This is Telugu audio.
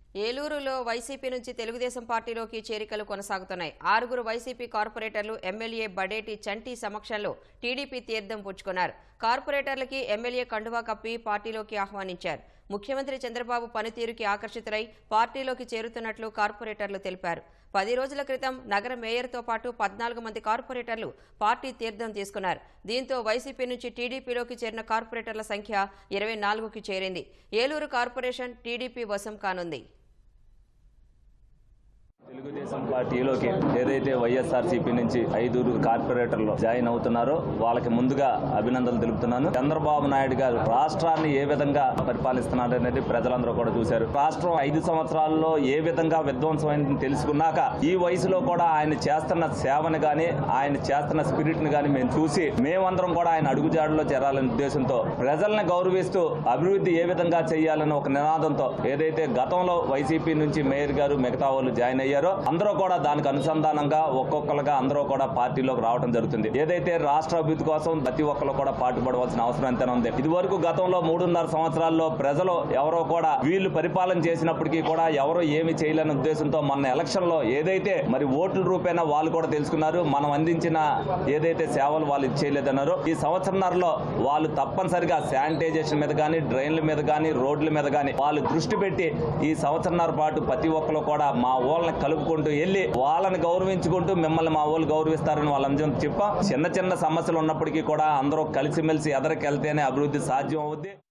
ఏలూరులో వైసీపీ నుంచి తెలుగుదేశం పార్టీలోకి చేరికలు కొనసాగుతున్నాయి. 6 వైసీపీ కార్పొరేటర్లు ఎమ్మెల్యే బడేటి చంటి సమక్షంలో టీడీపీ తీర్థం పుచ్చుకున్నారు. కార్పొరేటర్లకి ఎమ్మెల్యే కండువా కప్పి పార్టీలోకి ఆహ్వానించారు. ముఖ్యమంత్రి చంద్రబాబు పనితీరుకి ఆకర్షితులై పార్టీలోకి చేరుతున్నట్లు కార్పొరేటర్లు తెలిపారు. 10 రోజుల క్రితం నగర మేయర్తో పాటు 14 మంది కార్పొరేటర్లు పార్టీ తీర్థం తీసుకున్నారు. దీంతో వైసీపీ నుంచి టీడీపీలోకి చేరిన కార్పొరేటర్ల సంఖ్య 24కి చేరింది. ఏలూరు కార్పొరేషన్ టీడీపీ వశం కానుంది. తెలుగుదేశం పార్టీలోకి ఏదైతే వైఎస్ఆర్సీపీ నుంచి 5 కార్పొరేటర్లు జాయిన్ అవుతున్నారో వాళ్ళకి ముందుగా అభినందనలు తెలుపుతున్నాను. చంద్రబాబు నాయుడు గారు రాష్ట్రాన్ని ఏ విధంగా పరిపాలిస్తున్నారు అనేది ప్రజలందరూ కూడా చూశారు. రాష్ట్రం 5 సంవత్సరాల్లో ఏ విధంగా విధ్వంసమైందని తెలుసుకున్నాక ఈ వయసులో కూడా ఆయన చేస్తున్న సేవను గాని ఆయన చేస్తున్న స్పిరిట్ ని గాని మేము చూసి మేమందరం కూడా ఆయన అడుగుజాడలో చేరాలనే ఉద్దేశంతో ప్రజల్ని గౌరవిస్తూ అభివృద్ధి ఏ విధంగా చేయాలని ఒక నినాదంతో ఏదైతే గతంలో వైసీపీ నుంచి మేయర్ గారు మిగతా వాళ్ళు జాయిన్ అయ్యారో అందరూ కూడా దానికి అనుసంధానంగా ఒక్కొక్కరుగా అందరూ కూడా పార్టీలోకి రావడం జరుగుతుంది. ఏదైతే రాష్ట్ర అభివృద్ధి కోసం ప్రతి ఒక్కరు కూడా పాటుపడవలసిన అవసరం ఎంతైనా ఉంది. ఇది వరకు గతంలో 3.5 సంవత్సరాల్లో ప్రజలు ఎవరో కూడా వీళ్ళు పరిపాలన చేసినప్పటికీ కూడా ఎవరో ఏమి చేయలేని ఉద్దేశంతో మొన్న ఎలక్షన్ లో ఏదైతే మరి ఓట్ల రూపేణా వాళ్ళు కూడా తెలుసుకున్నారు. మనం అందించిన ఏదైతే సేవలు వాళ్ళు ఇచ్చేయలేదన్నారో ఈ సంవత్సరంన్నరలో వాళ్ళు తప్పనిసరిగా శానిటైజేషన్ మీద కానీ డ్రైన్ల మీద కానీ రోడ్ల మీద కానీ వాళ్ళు దృష్టి పెట్టి ఈ సంవత్సరంన్నర పాటు ప్రతి ఒక్కరు కూడా మా ఊళ్ళని కలుపుకుంటూ వెళ్ళి వాళ్ళని గౌరవించుకుంటూ మిమ్మల్ని మా వాళ్ళు గౌరవిస్తారని వాళ్ళందరం చెప్పాం. చిన్న చిన్న సమస్యలు ఉన్నప్పటికీ కూడా అందరూ కలిసిమెలిసి ఎదరికెళ్తేనే అభివృద్ధి సాధ్యం అవుద్ది.